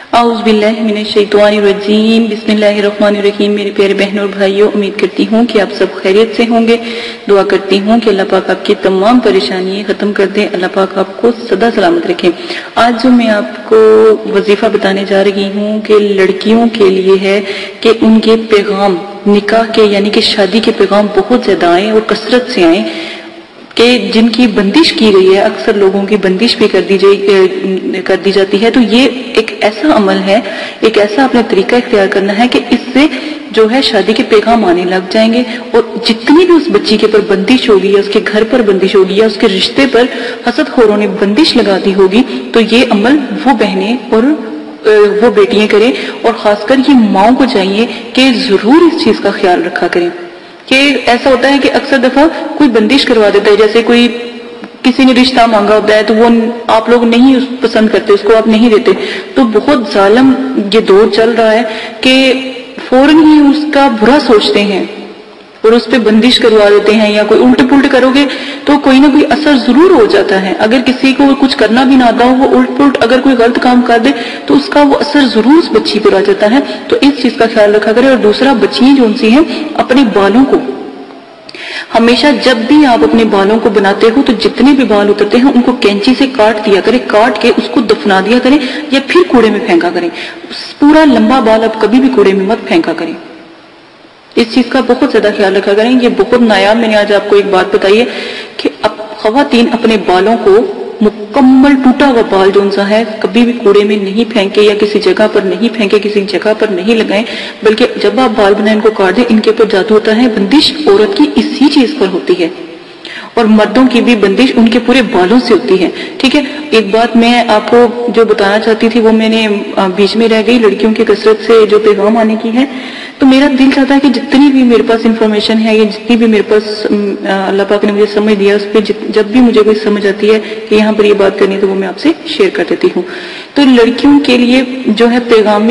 اعوذ باللہ من الشیطان الرجیم بسم اللہ الرحمن الرحیم۔ میرے پیارے بہنوں اور بھائیوں، امید کرتی ہوں کہ آپ سب خیریت سے ہوں گے۔ دعا کرتی ہوں کہ اللہ پاک آپ کی تمام پریشانیاں ختم کر دے، اللہ پاک آپ کو سدا سلامت رکھے۔ آج جو میں آپ کو وظیفہ بتانے جا رہی ہوں کہ لڑکیوں کے لیے ہے کہ ان کے پیغام نکاح کے یعنی کہ شادی کے پیغام بہت زیادہ آئیں اور کثرت سے آئیں، کہ جن کی بندش کی گئی ہے، اکثر لوگوں کی بندش بھی کر دی جاتی ہے۔ تو یہ ایک ایسا عمل ہے، ایک ایسا اپنا طریقہ اختیار کرنا ہے کہ اس سے جو ہے شادی کے پیغام آنے لگ جائیں گے، اور جتنی بھی اس بچی کے پر بندش ہوگی یا اس کے گھر پر بندش ہوگی یا اس کے رشتے پر حسد خوروں نے بندش لگا دی ہوگی، تو یہ عمل وہ بہنیں اور وہ بیٹیاں کریں، اور خاص کر یہ ماؤں کو چاہیے کہ ضرور اس چیز کا خیال رکھا کریں۔ کہ ایسا ہوتا ہے کہ اکثر دفعہ کوئی بندش کروا دیتا ہے، جیسے کوئی کسی نے رشتہ مانگا ہوتا ہے تو وہ آپ لوگ نہیں پسند کرتے، اس کو آپ نہیں دیتے، تو بہت ظالم یہ دور چل رہا ہے کہ فوراً ہی اس کا برا سوچتے ہیں اور اس پہ بندش کروا دیتے ہیں، یا کوئی الٹ پلٹ کرو گے تو کوئی نہ کوئی اثر ضرور ہو جاتا ہے۔ اگر کسی کو کچھ کرنا بھی نہ آتا ہو، وہ الٹ پلٹ اگر کوئی غلط کام کر دے تو اس کا وہ اثر ضرور اس بچی پر آ جاتا ہے۔ تو اس چیز کا خیال رکھا کرے۔ اور دوسرا، بچیاں جو ان سی ہیں اپنے بالوں کو ہمیشہ جب بھی آپ اپنے بالوں کو بناتے ہو تو جتنے بھی بال اترتے ہیں ان کو کینچی سے کاٹ دیا کریں، کاٹ کے اس کو دفنا دیا کریں یا پھر کوڑے میں پھینکا کریں۔ پورا لمبا بال آپ کبھی بھی کوڑے میں مت پھینکا کریں۔ اس چیز کا بہت زیادہ خیال رکھا کریں۔ یہ بہت نایاب میں نے آج آپ کو ایک بات بتائی ہے کہ اب خواتین اپنے بالوں کو مکمل ٹوٹا ہوا بال جو سا ہے کبھی بھی کوڑے میں نہیں پھینکے یا کسی جگہ پر نہیں پھینکے، کسی جگہ پر نہیں لگائیں، بلکہ جب آپ بال بنائیں ان کو کاٹ دیں۔ ان کے اوپر جادو ہوتا ہے، بندش عورت کی اسی چیز پر ہوتی ہے، اور مردوں کی بھی بندش ان کے پورے بالوں سے ہوتی ہے۔ ٹھیک ہے، ایک بات میں آپ کو جو بتانا چاہتی تھی وہ میں نے بیچ میں رہ گئی، لڑکیوں کی کثرت سے جو پیغام آنے کی ہے۔ تو میرا دل چاہتا ہے کہ جتنی بھی میرے پاس انفارمیشن ہے یا جتنی بھی میرے پاس اللہ پاک نے مجھے سمجھ دیا، اس پہ جب بھی مجھے کوئی سمجھ آتی ہے کہ یہاں پر یہ بات کرنی ہے تو وہ میں آپ سے شیئر کر دیتی ہوں۔ تو لڑکیوں کے لیے جو ہے پیغام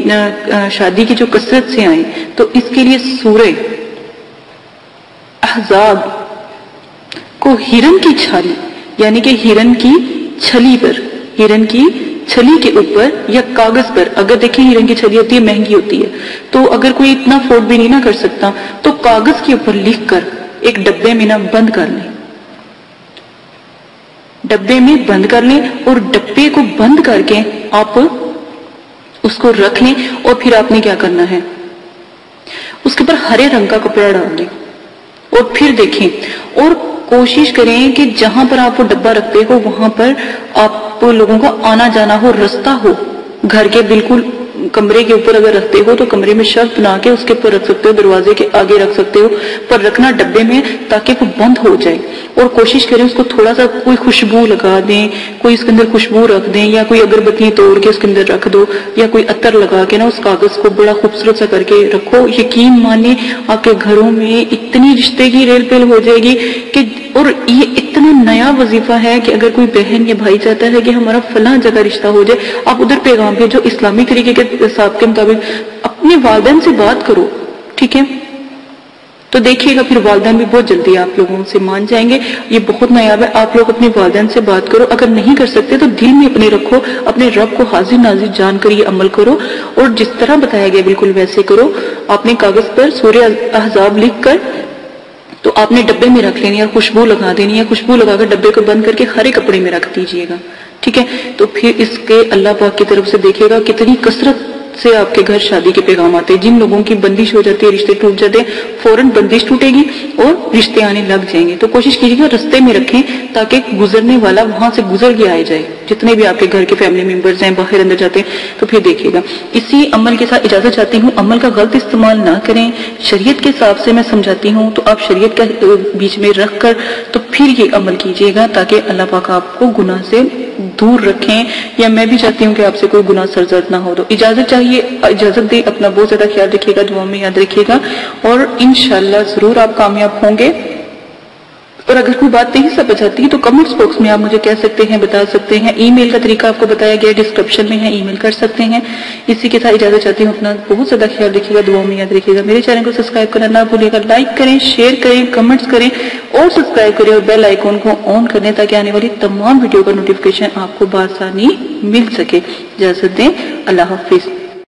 شادی کی جو کثرت سے آئیں، تو اس کے لیے سورہ احزاب کو ہرن کی چھالی یعنی کہ ہرن کی چھلی پر، ہرن کی چھلی کے اوپر یا کاغذ پر، اگر دیکھیں ہرن کی چھلی ہوتی ہے مہنگی ہوتی ہے، تو اگر کوئی اتنا افورڈ بھی نہیں نہ کر سکتا تو کاغذ کے اوپر لکھ کر ایک ڈبے میں نہ بند کر لیں، ڈبے میں بند کر لیں، اور ڈبے کو بند کر کے آپ اس کو رکھ لیں۔ اور پھر آپ نے کیا کرنا ہے، اس کے اوپر ہرے رنگ کا کپڑا ڈال دیں، اور پھر دیکھیں اور کوشش کریں کہ جہاں پر آپ وہ ڈبہ رکھتے ہو وہاں پر آپ لوگوں کا آنا جانا ہو، رستہ ہو۔ گھر کے بالکل کمرے کے اوپر اگر رکھتے ہو تو کمرے میں شرط بنا کے اس کے اوپر رکھ سکتے ہو، دروازے کے آگے رکھ سکتے ہو، پر رکھنا ڈبے میں تاکہ وہ بند ہو جائے۔ اور کوشش کریں اس کو تھوڑا سا کوئی خوشبو لگا دیں، کوئی اس کے اندر خوشبو رکھ دیں، یا کوئی اگربتی توڑ کے اس کے اندر رکھ دو، یا کوئی عطر لگا کے نا اس کاغذ کو بڑا خوبصورت سا کر کے رکھو۔ یقین مانیں آپ کے گھروں میں اتنی رشتے کی ریل پیل ہو جائے گی کہ، اور یہ اتنا نیا وظیفہ ہے کہ اگر کوئی بہن یا بھائی چاہتا ہے کہ ہمارا فلاں جگہ رشتہ ہو جائے، آپ ادھر پیغام بھیجو اسلامی طریقے کے حساب کے مطابق، اپنے والدین سے بات کرو، ٹھیک ہے؟ تو دیکھیے گا پھر والدین بھی بہت جلدی آپ لوگوں سے مان جائیں گے۔ یہ بہت نایاب ہے، آپ لوگ اپنے والدین سے بات کرو، اگر نہیں کر سکتے تو دل میں اپنے رکھو، اپنے رب کو حاضر ناظر جان کر یہ عمل کرو، اور جس طرح بتایا گیا بالکل ویسے کرو۔ آپ نے کاغذ پر سورہ احزاب لکھ کر تو آپ نے ڈبے میں رکھ لینی اور خوشبو لگا دینی ہے، خوشبو لگا کر ڈبے کو بند کر کے ہرے کپڑے میں رکھ دیجئے گا، ٹھیک ہے؟ تو پھر اس کے اللہ پاک کی طرف سے دیکھے گا کتنی کثرت سے آپ کے گھر شادی کے پیغام آتے ہیں۔ جن لوگوں کی بندش ہو جاتی ہے، رشتے ٹوٹ جاتے ہیں، فوراً بندش ٹوٹے گی اور رشتے آنے لگ جائیں گے۔ تو کوشش کیجیے گا رستے میں رکھیں تاکہ گزرنے والا وہاں سے گزر کے آئے جائے، جتنے بھی آپ کے گھر کے فیملی ممبرز ہیں باہر اندر جاتے ہیں۔ تو پھر دیکھیے گا، اسی عمل کے ساتھ اجازت چاہتی ہوں، عمل کا غلط استعمال نہ کریں، شریعت کے حساب سے میں سمجھاتی ہوں، تو آپ شریعت کا بیچ میں رکھ کر تو پھر یہ عمل کیجیے گا تاکہ اللہ پاک آپ کو گناہ سے دور رکھیں، یا میں بھی چاہتی ہوں کہ آپ سے کوئی گناہ سرزد نہ ہو۔ تو اجازت چاہیے، اجازت دے، اپنا بہت زیادہ خیال رکھیے گا، دعا میں یاد رکھیے گا، اور انشاءاللہ ضرور آپ کامیاب ہوں گے۔ اور اگر کوئی بات نہیں سمجھ آتی ہے تو کمنٹس باکس میں آپ مجھے کہہ سکتے ہیں، بتا سکتے ہیں. ای میل کا طریقہ آپ کو بتایا گیا ہے، ڈسکرپشن میں ہے، ای میل کر سکتے ہیں. اسی کے ساتھ اجازت چاہتی ہوں. اپنا بہت زیادہ خیال رکھیے گا، دعاؤں میں یاد رکھیے گا. میرے چینل کو سبسکرائب کرنا نہ بھولیے گا. لائک کریں، شیئر کریں، کمنٹس کریں اور سبسکرائب کریں اور بیل آئیکن کو آن کر دیں تاکہ آنے والی تمام ویڈیو کا نوٹیفیکیشن آپ کو بآسانی مل سکے. اجازت دیں. اللہ حافظ.